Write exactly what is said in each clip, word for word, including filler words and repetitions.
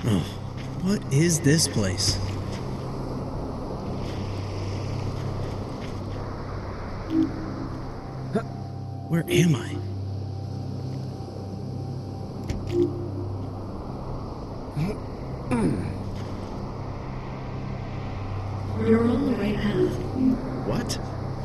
Oh, what is this place? Where am I? You're on the right path. What?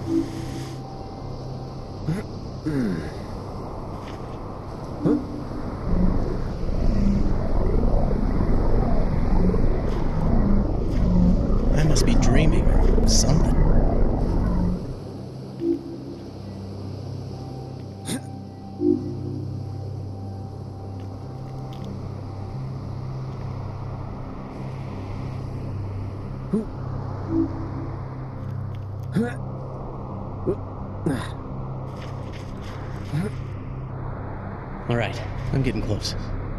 I must be dreaming or something. All right, I'm getting close.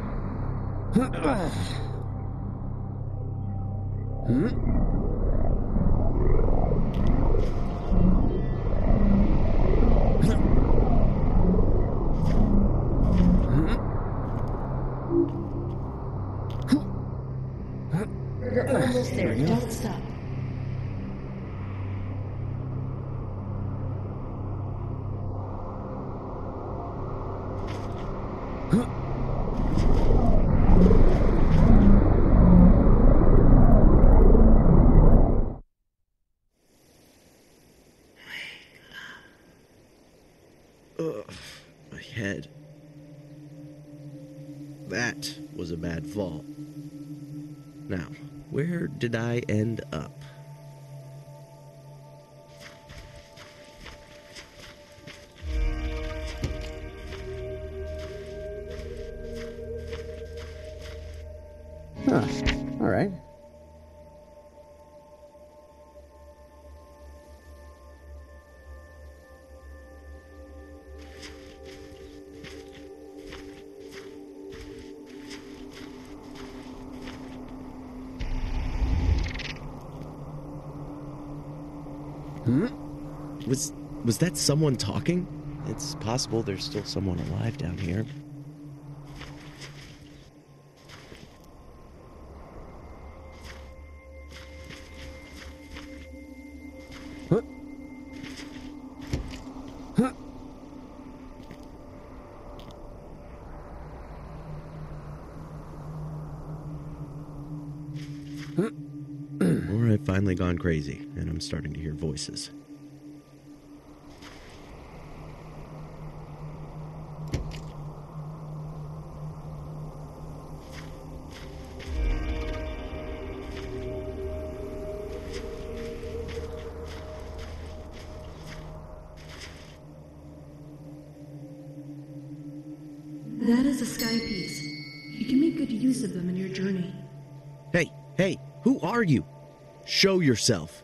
You're almost there. Don't stop. Ugh, my head. That was a bad fall. Now, where did I end up? Huh, all right. Hmm? Was was that someone talking? It's possible there's still someone alive down here. Huh? Huh? Huh? Or I've finally gone crazy, and I'm starting to hear voices. That is a sky piece. You can make good use of them in your journey. Hey, hey, who are you? Show yourself.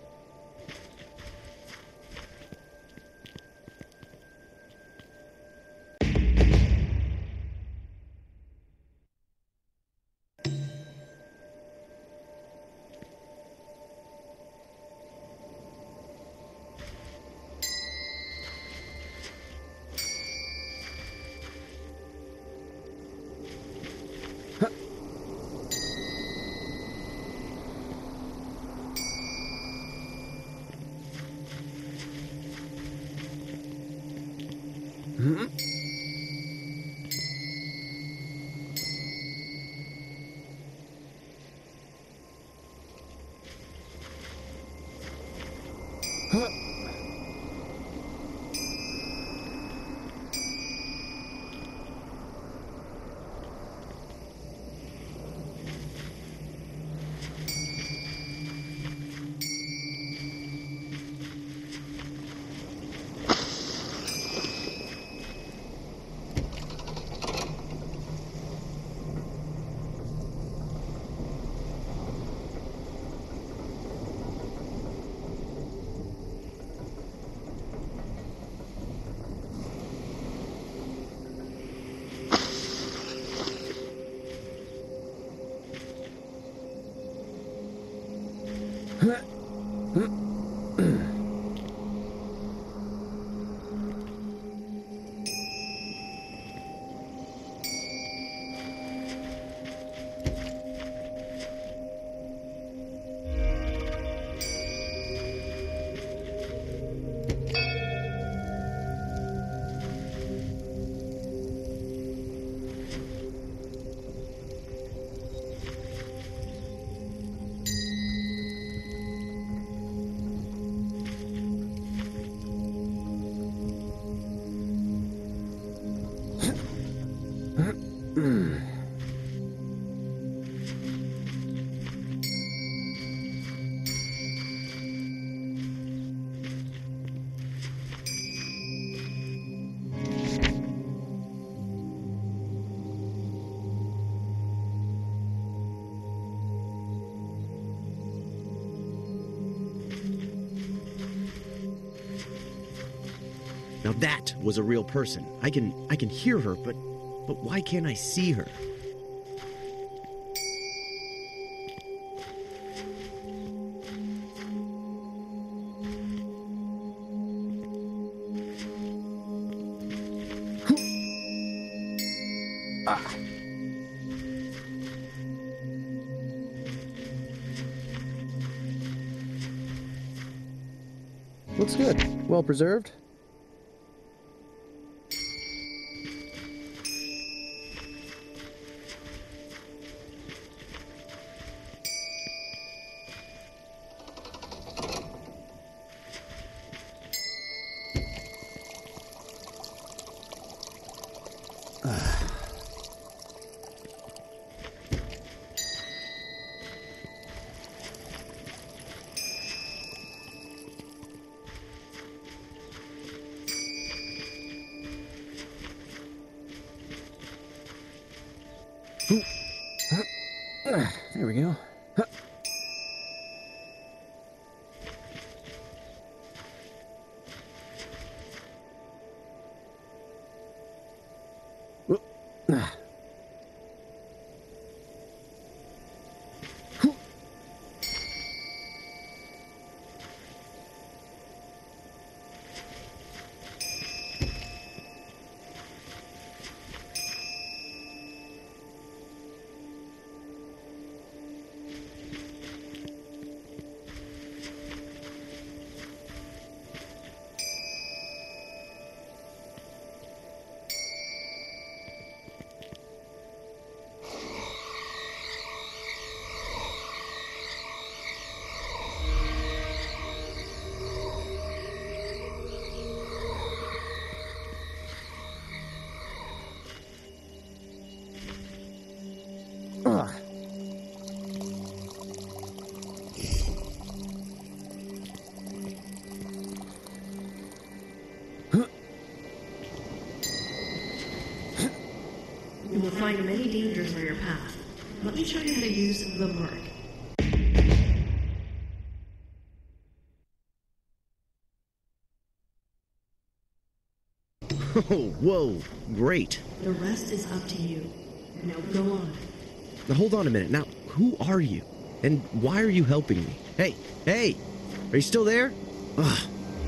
Hmm? Huh? Now that was a real person. I can I can hear her, but but why can't I see her? Ah. Looks good. Well preserved. There we go. Ugh. You will find many dangers on your path. Let me show you how to use the mark. Oh, whoa, great. The rest is up to you. Now go on. Now hold on a minute. Now, who are you? And why are you helping me? Hey, hey, are you still there? Ugh.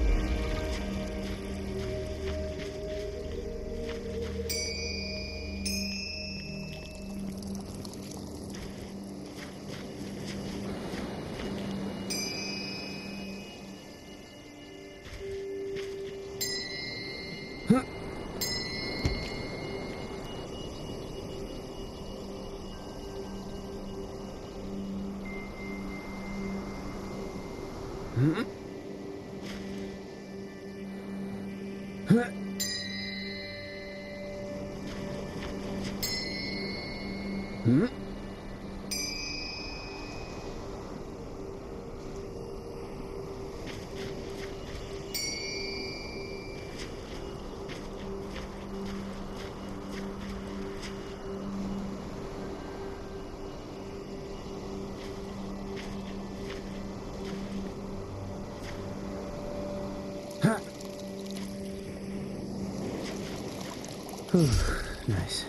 Hmm? Huh? Hmm? Huh? Whew, nice.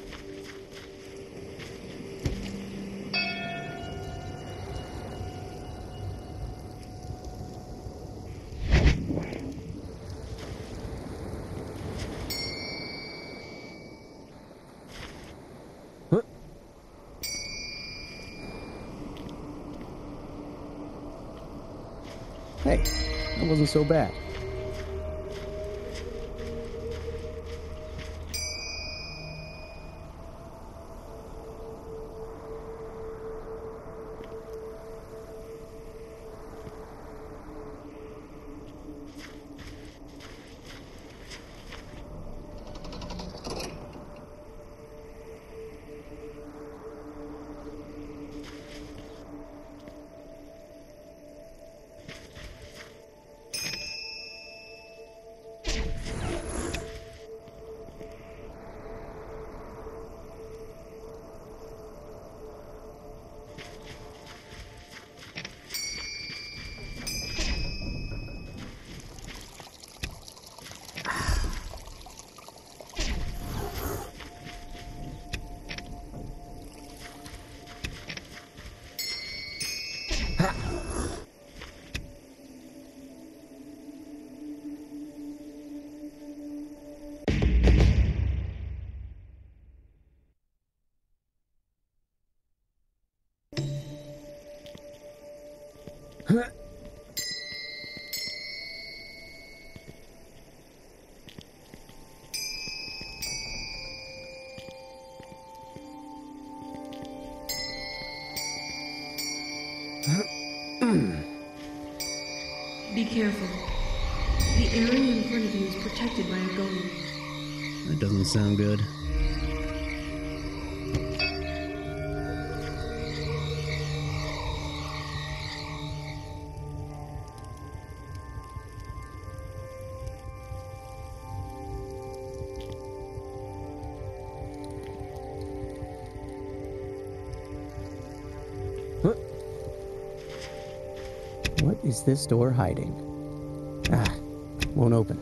Huh? Hey, that wasn't so bad. Be careful. The area in front of you is protected by a golem. That doesn't sound good. What is this door hiding? Ah, won't open.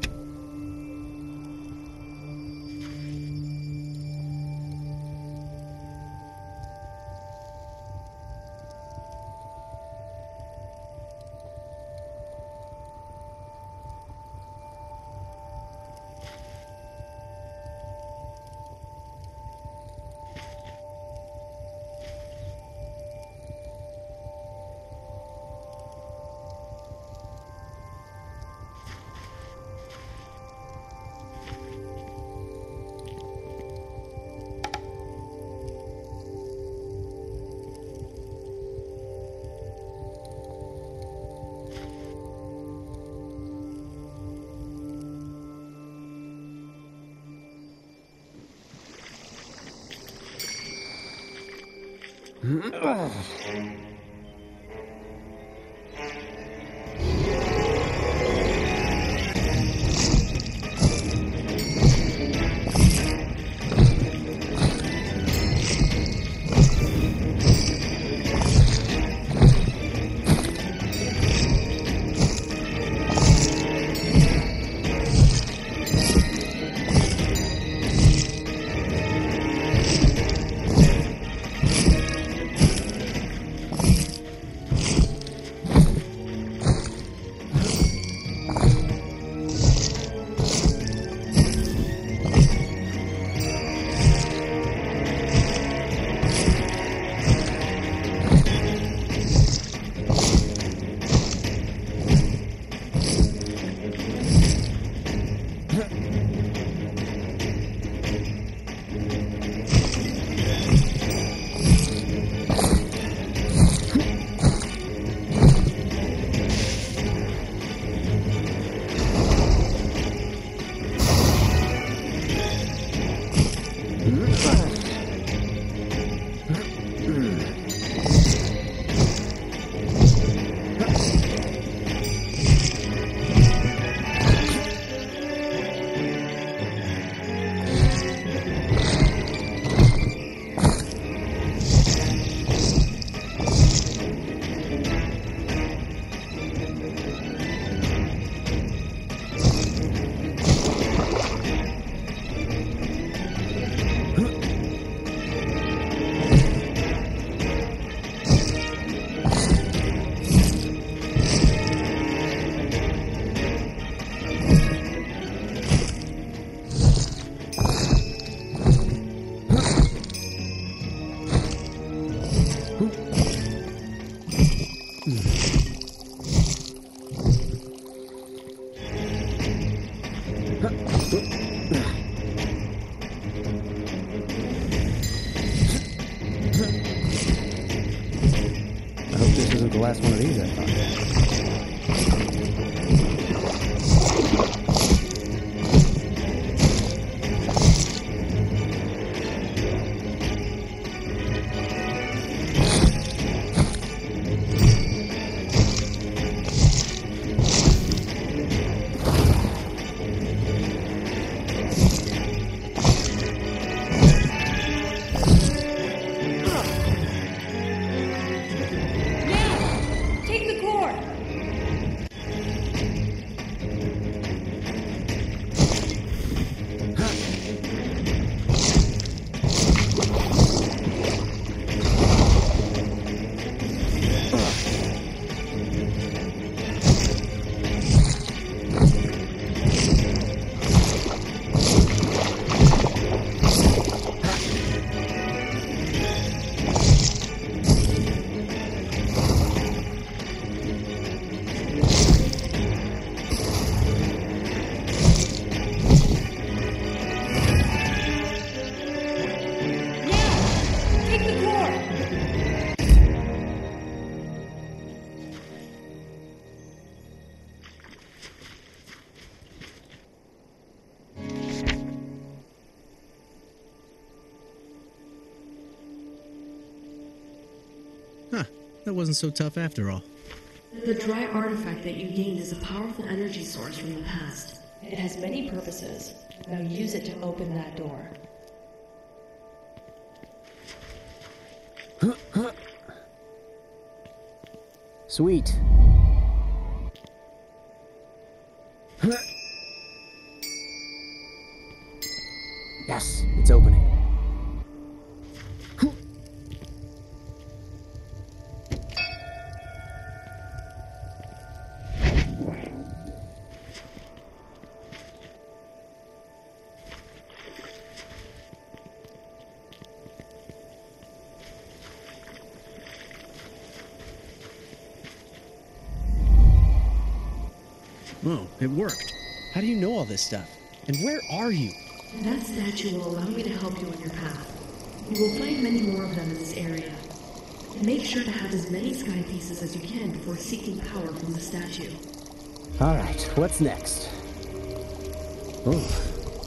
The last one of these, I thought. Take the core! that wasn't so tough after all. The dry artifact that you gained is a powerful energy source from the past. It has many purposes. Now use it to open that door. Sweet. Yes, it's opening. Oh, it worked. How do you know all this stuff? And where are you? That statue will allow me to help you on your path. You will find many more of them in this area. Make sure to have as many sky pieces as you can before seeking power from the statue. Alright, what's next? Oh.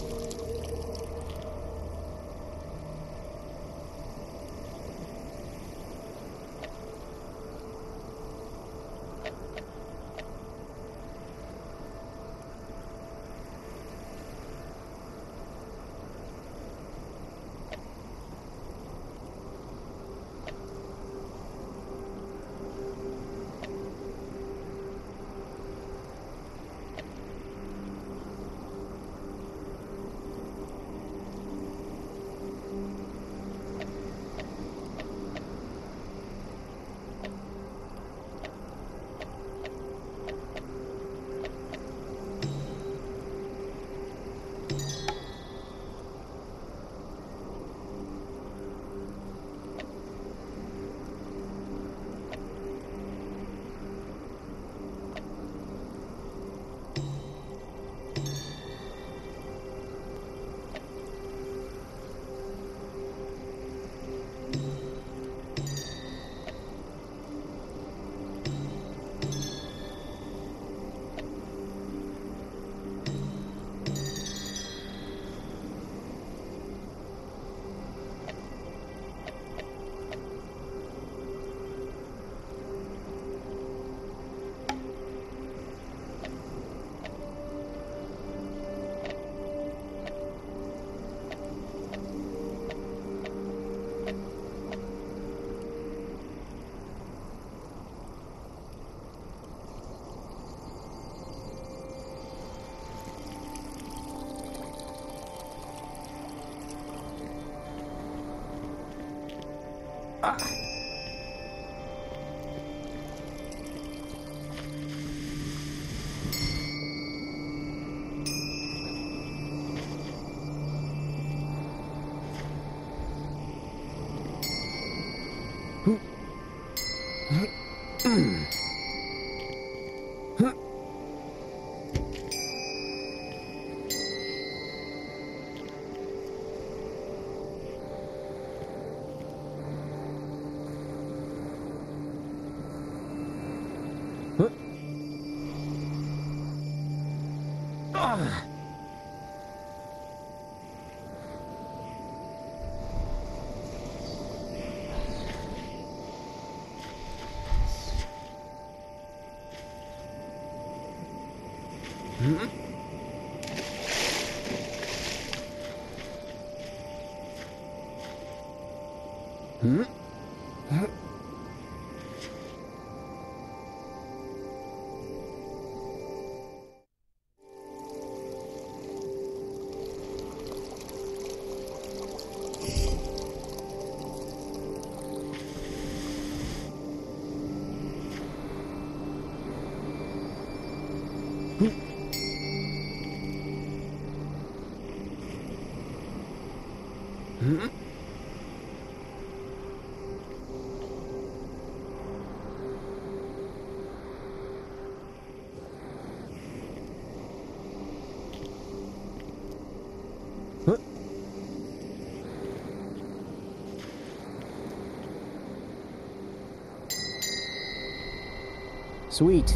Hmm? Sweet.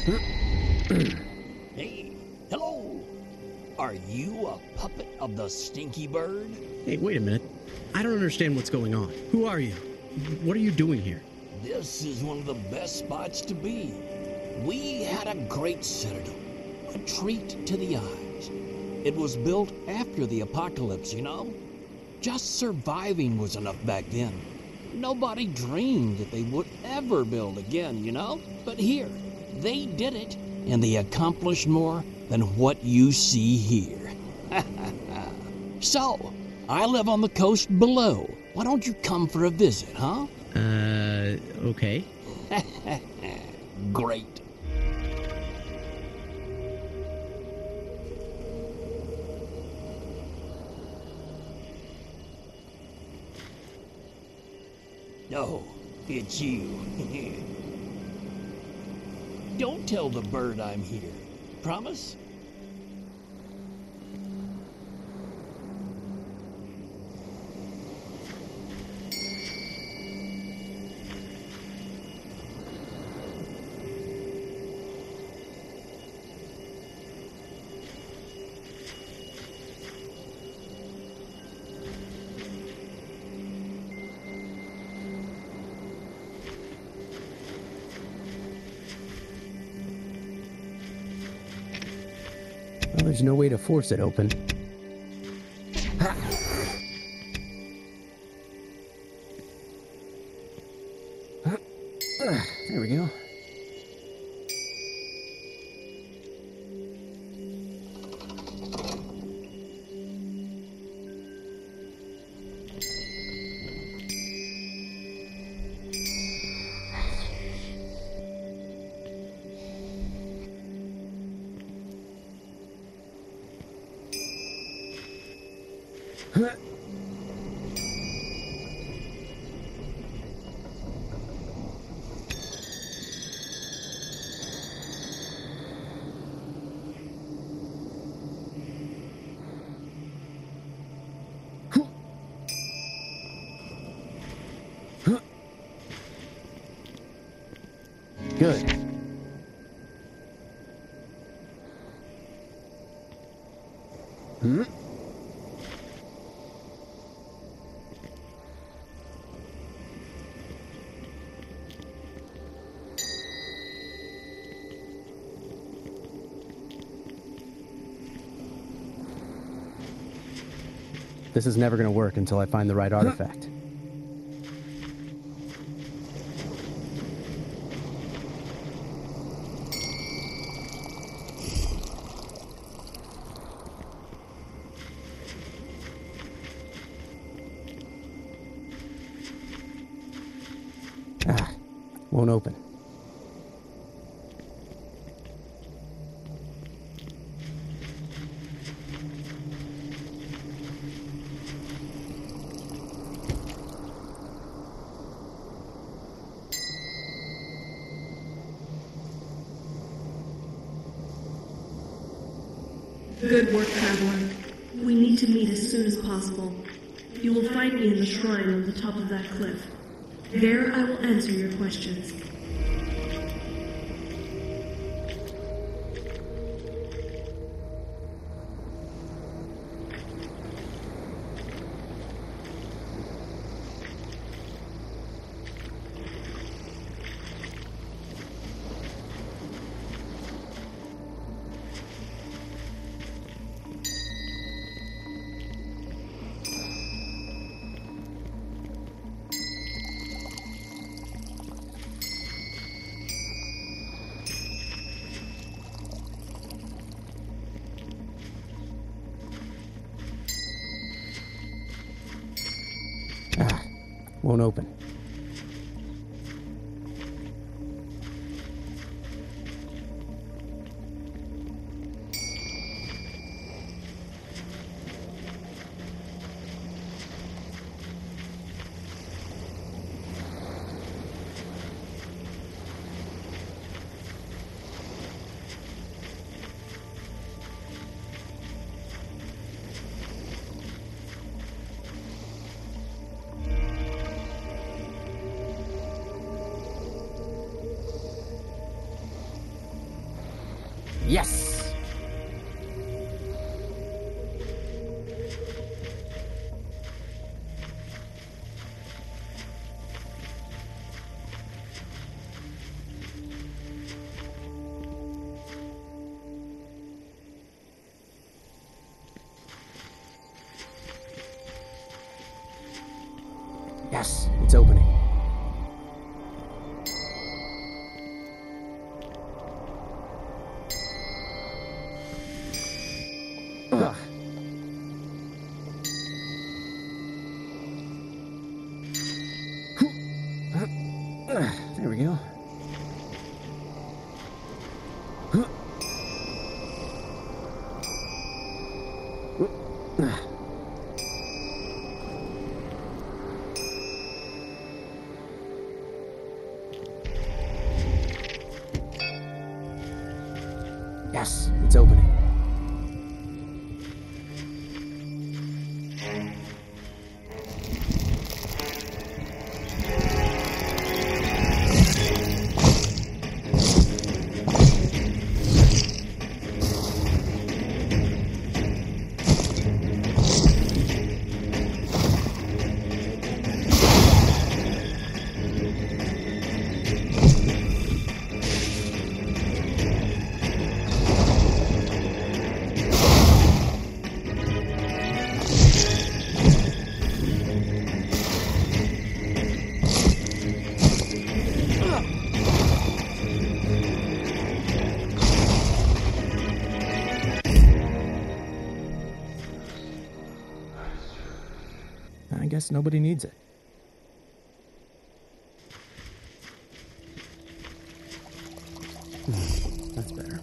Hey, hello. Are you a puppet of the stinky bird? Hey, wait a minute. I don't understand what's going on. Who are you? What are you doing here? This is one of the best spots to be. We had a great citadel, a treat to the eyes. It was built after the apocalypse, you know? Just surviving was enough back then. Nobody dreamed that they would ever build again, you know? But here, they did it, and they accomplished more than what you see here. So, I live on the coast below. Why don't you come for a visit, huh? Uh, okay. Great. Oh, it's you. Don't tell the bird I'm here. Promise? Well, there's no way to force it open. There we go. Good. Hmm? This is never going to work until I find the right artifact. Ah, won't open. Good work, Traveler. We need to meet as soon as possible. You will find me in the shrine on the top of that cliff. There I will answer your questions. Ah, won't open. Yes, it's opening. Ugh. There we go. Yes, it's opening. I guess nobody needs it. Hmm, that's better.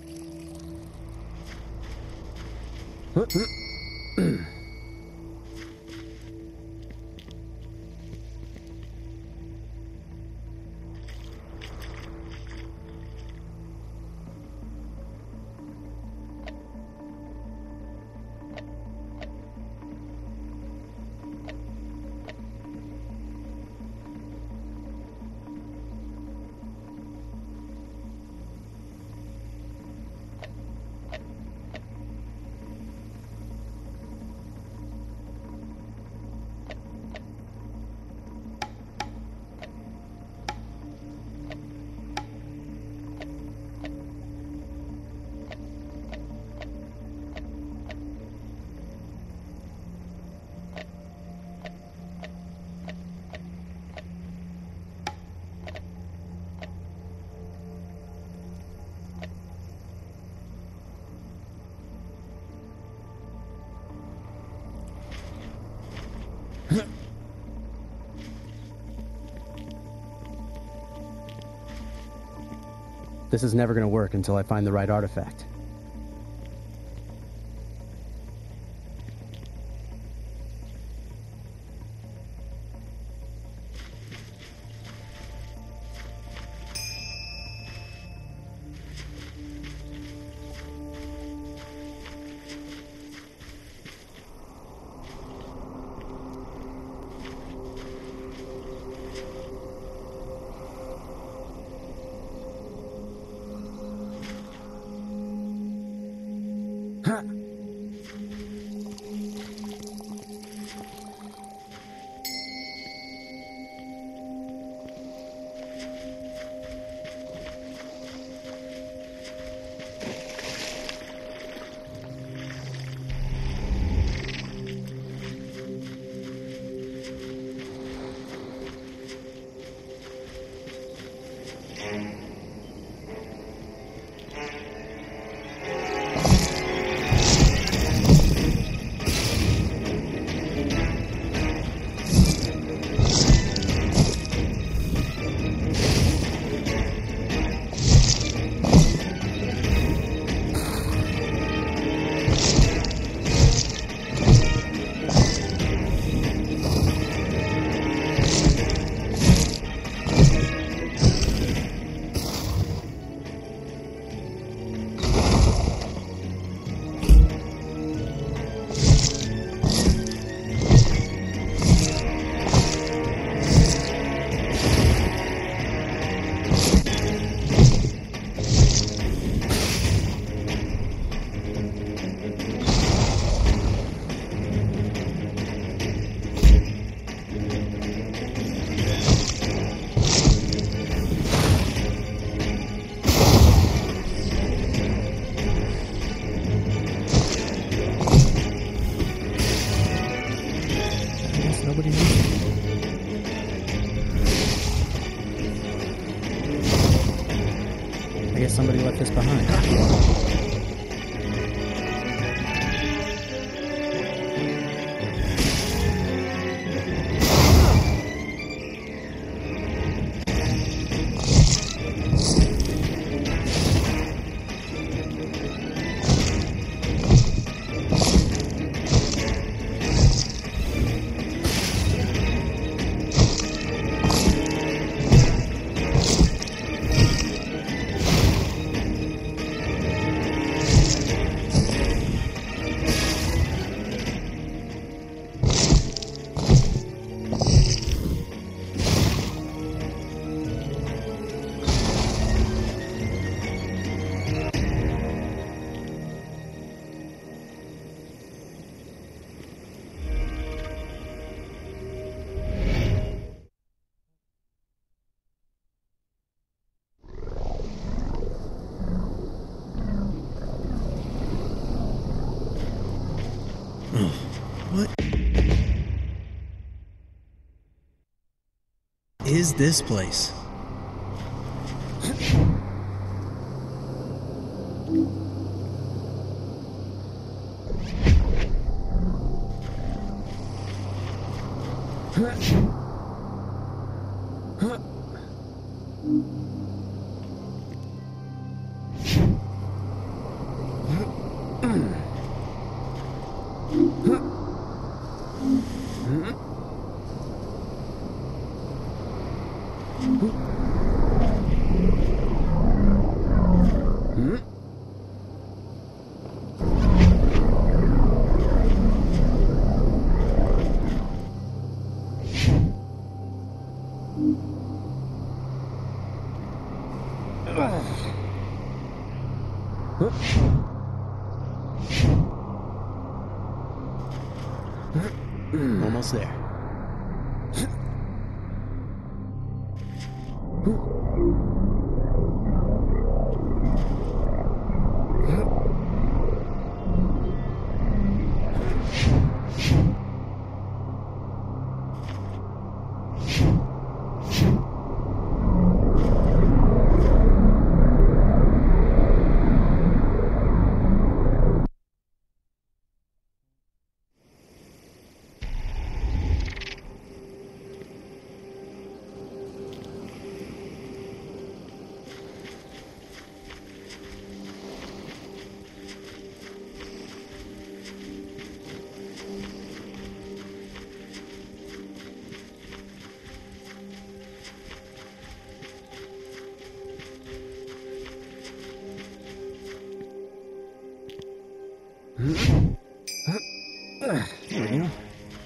This is never going to work until I find the right artifact. guess somebody left this behind. What is this place? Almost there. There we go.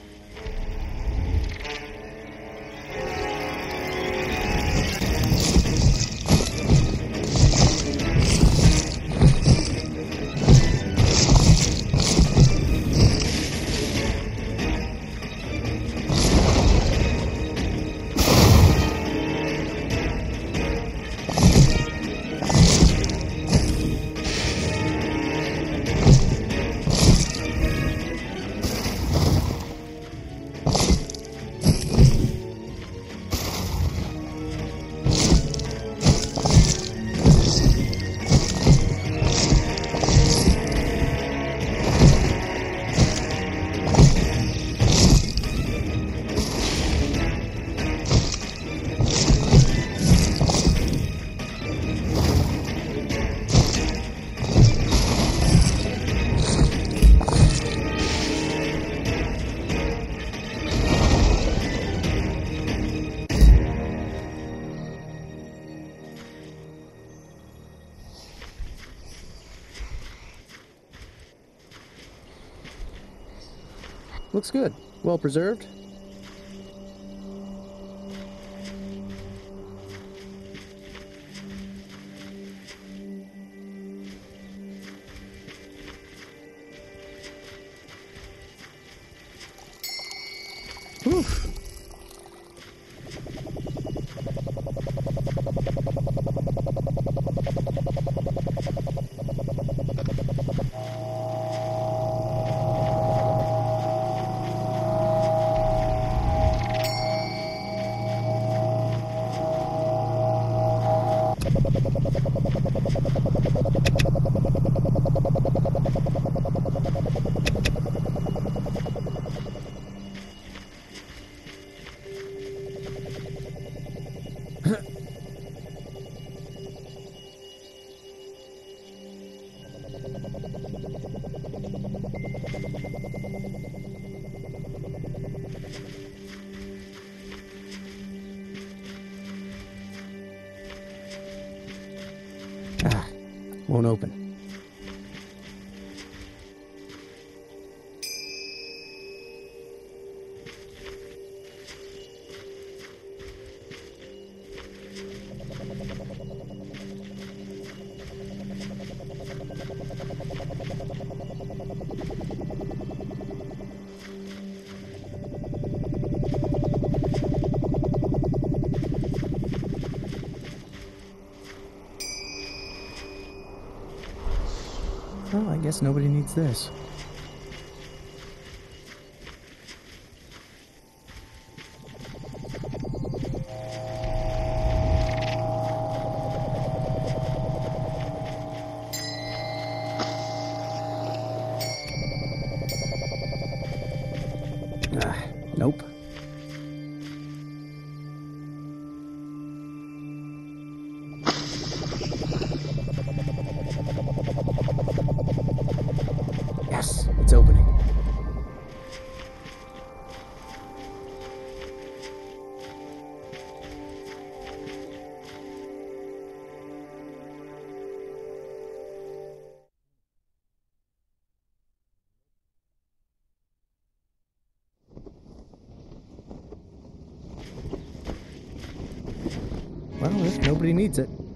Looks good. Well preserved. Whew. Won't open. Well, I guess nobody needs this. Ah, nope. Yes, it's opening. Well, if nobody needs it.